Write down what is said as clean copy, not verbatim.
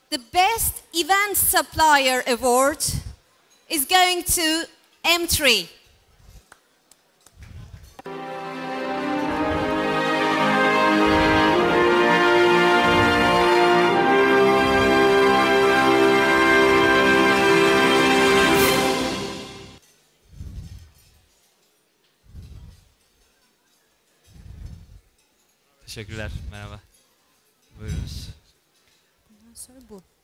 The Best Event Supplier Award is going to M3. Teşekkürler, merhaba. Buyurunuz. Bundan sonra bu.